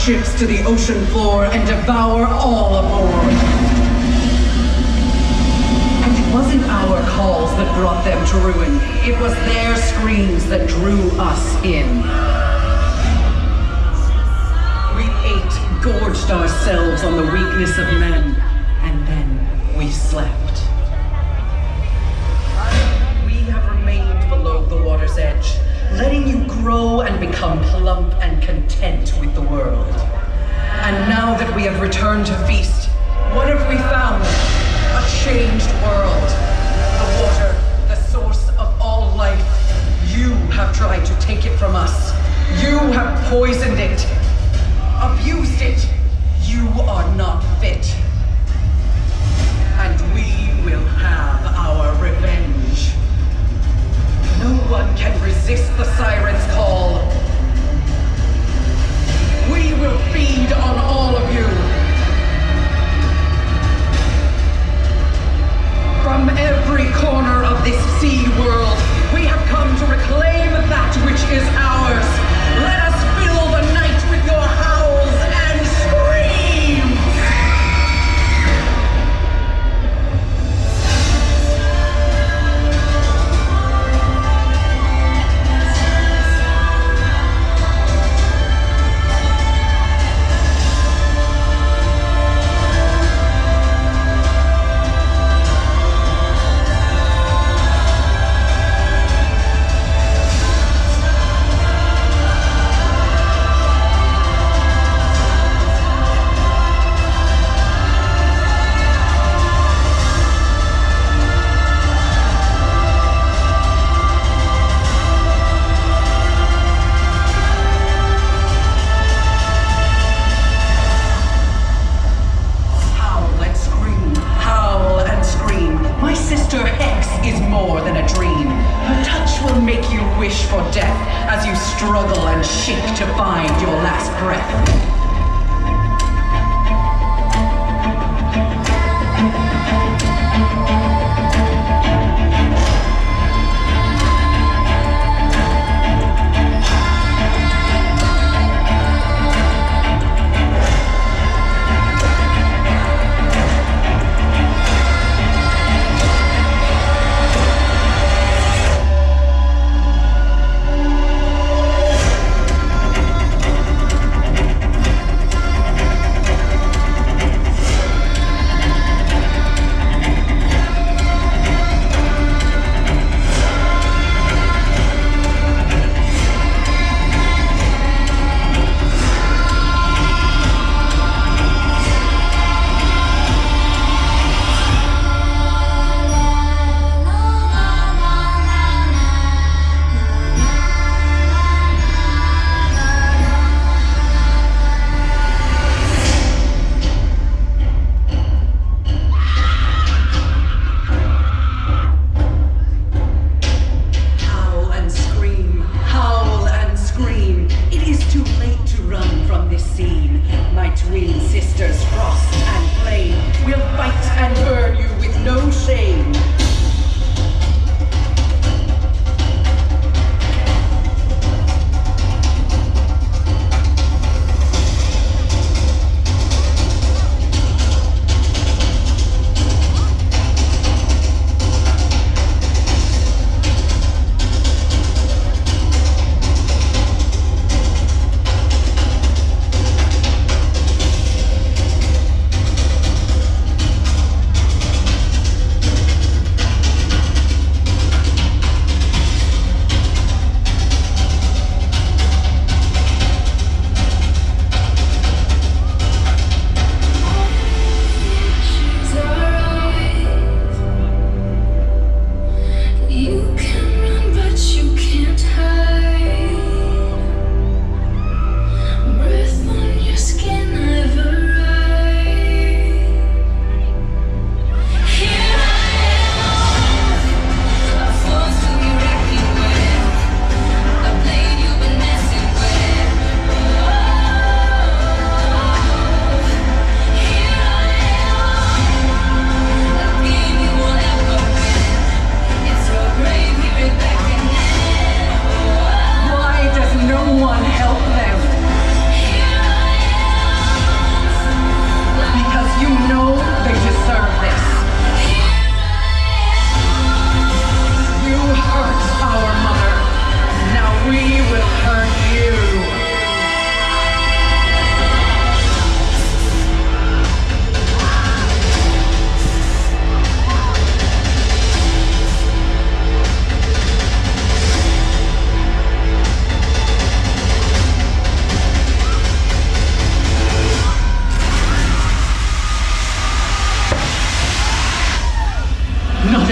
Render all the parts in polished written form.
ships to the ocean floor and devour all aboard. And it wasn't our calls that brought them to ruin. It was their screams that drew us in. We ate, gorged ourselves on the weakness of men, and then we slept. We have remained below the water's edge, letting you grow and become plump and content with the world. And now that we have returned to feast, what have we found? A changed world. The water, the source of all life. You have tried to take it from us. You have poisoned it, abused it. You are not fit. And we will have our revenge. No one can resist the Siren's call. We will feed on all of you. From every corner of this sea world, we have come to reclaim that which is ours. Let us fill the night with your howls and screams! Struggle and shake to find your last breath.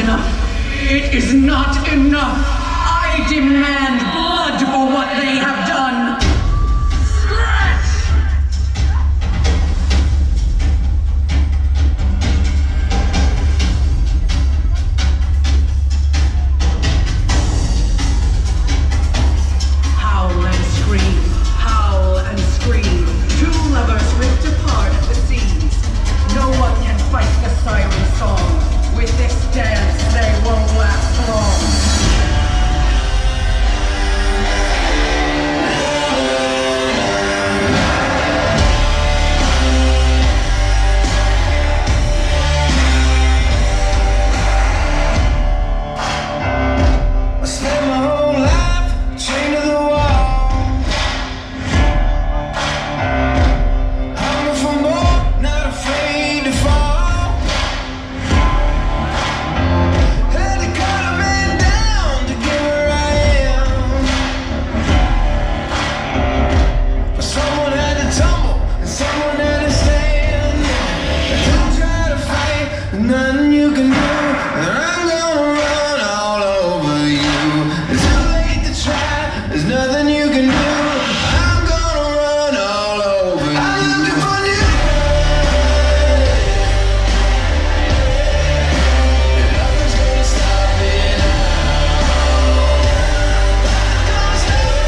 enough. It is not enough. I demand blood for what they have done. Scratch! Howl and scream, howl and scream. Two lovers ripped apart at the seams. No one can fight the Siren song. With this dance, they won't last long. I spent my whole life chained to the wall. Hungry for more, not afraid to fall. Had to cut a man down to get where I am. But someone had to tumble and someone had to stand. Don't try to fight, there's nothing you can do. And I'm gonna run all over you. It's too late to try, there's nothing you can do. I'm gonna run all over you. I'm looking for you. Nothing's gonna stop me now. Gonna stop me.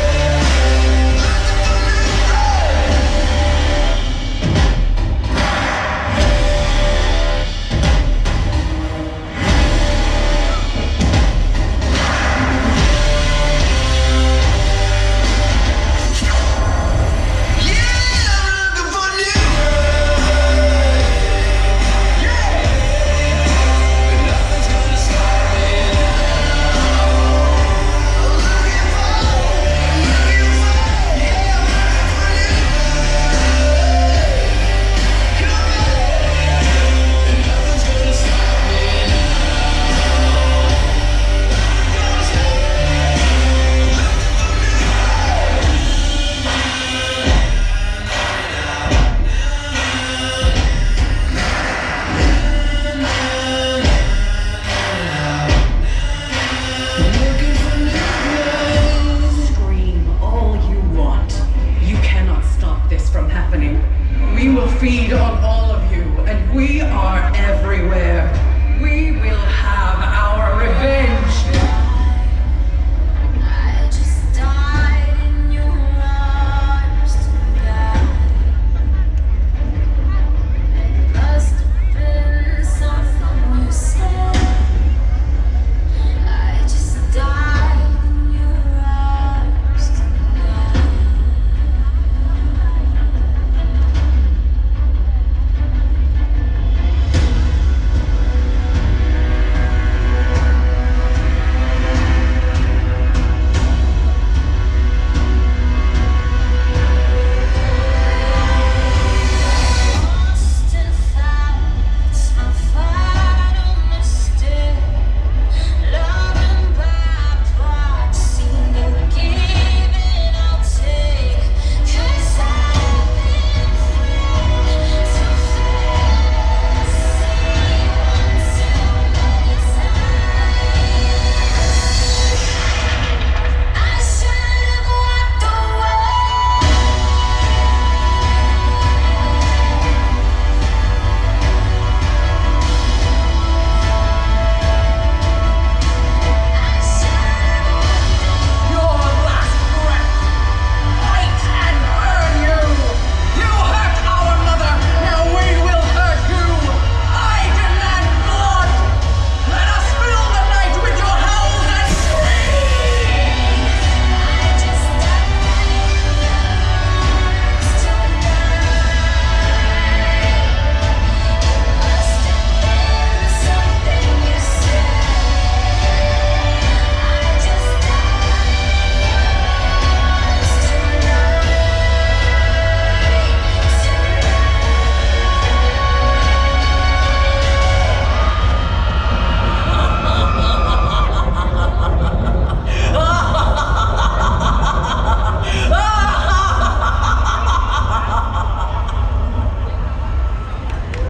Scream all you want. You cannot stop this from happening. We will feed on all of you, and we are everywhere. We will have our revenge.